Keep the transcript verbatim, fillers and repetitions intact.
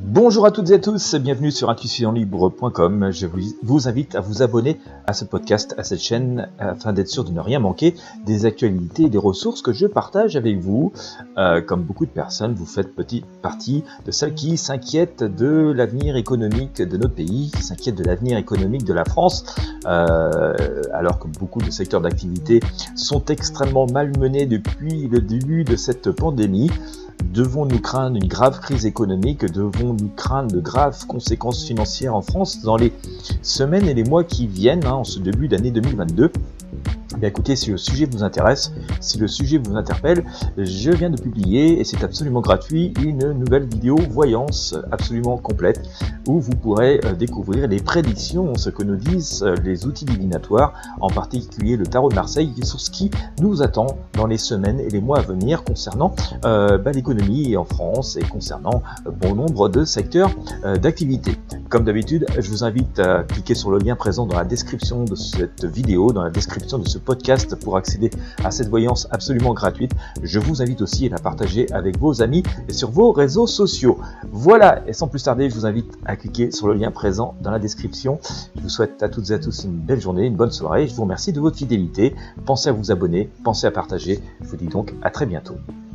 Bonjour à toutes et à tous, bienvenue sur intuition libre point com. Je vous invite à vous abonner à ce podcast, à cette chaîne, afin d'être sûr de ne rien manquer des actualités et des ressources que je partage avec vous. Euh, comme beaucoup de personnes, vous faites petite partie de celles qui s'inquiètent de l'avenir économique de notre pays, qui s'inquiètent de l'avenir économique de la France, euh, alors que beaucoup de secteurs d'activité sont extrêmement malmenés depuis le début de cette pandémie. Devons-nous craindre une grave crise économique? Devons-nous craindre de graves conséquences financières en France dans les semaines et les mois qui viennent, hein, en ce début d'année deux mille vingt-deux? Eh bien écoutez, si le sujet vous intéresse, si le sujet vous interpelle, je viens de publier, et c'est absolument gratuit, une nouvelle vidéo voyance absolument complète où vous pourrez découvrir les prédictions, ce que nous disent les outils divinatoires, en particulier le tarot de Marseille, sur ce qui nous attend dans les semaines et les mois à venir concernant euh, bah, l'économie en France et concernant bon nombre de secteurs euh, d'activité. Comme d'habitude, je vous invite à cliquer sur le lien présent dans la description de cette vidéo, dans la description de ce podcast pour accéder à cette voyance absolument gratuite. Je vous invite aussi à la partager avec vos amis et sur vos réseaux sociaux. Voilà, et sans plus tarder, je vous invite à cliquer sur le lien présent dans la description. Je vous souhaite à toutes et à tous une belle journée, une bonne soirée. Je vous remercie de votre fidélité. Pensez à vous abonner, pensez à partager. Je vous dis donc à très bientôt.